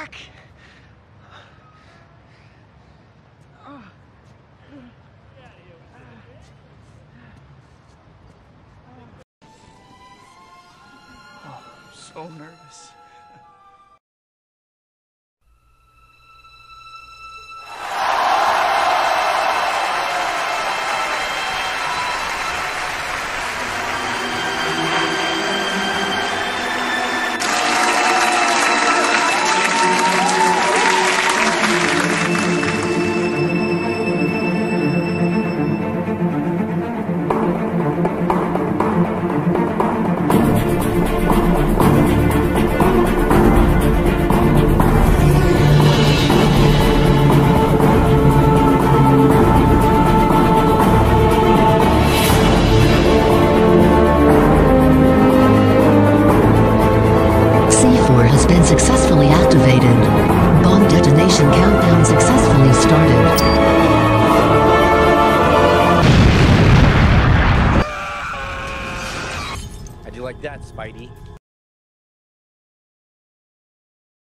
back. Oh, I'm so nervous. C4 has been successfully activated. Bomb detonation countdown successfully started. How'd you like that, Spidey?